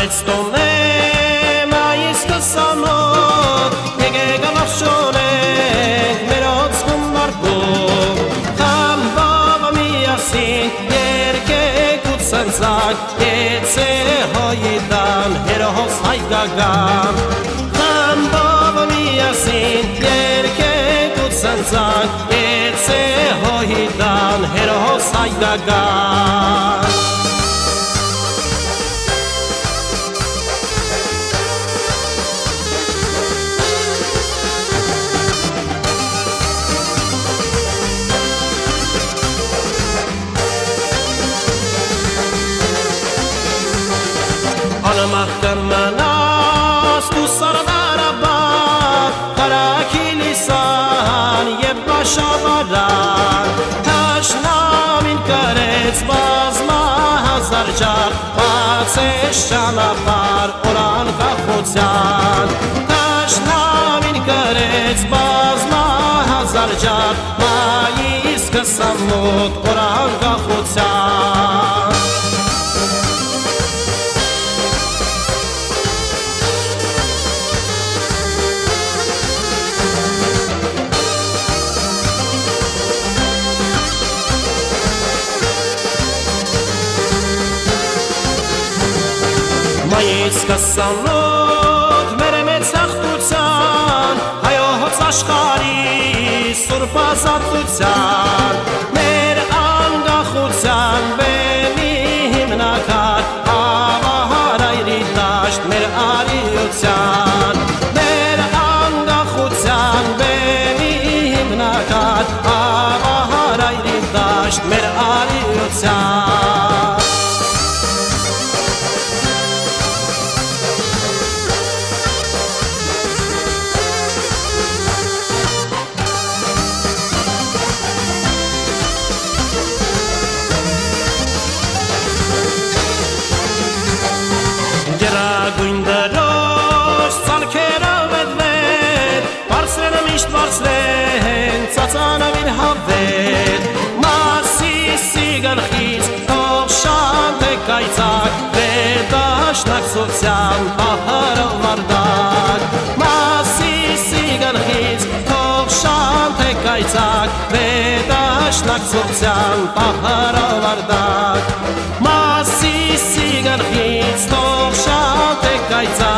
Արեցտոնե մայիս կսանոտ Եկեք ալախշոնենք մերոց գումնարկով Խամբավը միասին երկեք ու ծնձակ Եծե հոյիդան հերոս հայգագան Խամբավը միասին երկեք ու ծնձակ Եծե հոյիդան հերոս հայգագան Անմախկմանաս դու սարդարաբար Հարակի լիսան և բաշավարան Թաշնամին կրեց բազմա հազար ջար Բացես ճանապար օրան կախոցյան Թաշնամին կրեց բազմա հազար ջար Մայիս կսամոտ օրան կախոցյան Մայից կսանոտ մեր մեծ հաղթության Հայոց աշխարհի սուրբ ազատության Մեր անկախության բեմի հիմնակար Ավահարայրի դաշտ մեր արիության Մեր անկախության բեմի հիմնակար Ավահարայրի դաշտ մեր արիության Գերագույն դրոշ ծալքերով էդվեր Բարձրենը միշտ բարձրեն ծածանավին հավեր Մարսիսի գլխից թող շանթ է կայծակ Վերդաշնակցության պահարով մարդակ Մարսիսի գլխից թող շանթ է կայծակ Վերդաշնակցության պահարով մարդակ Մարսիսի գլխից թող շանթ է կայծակ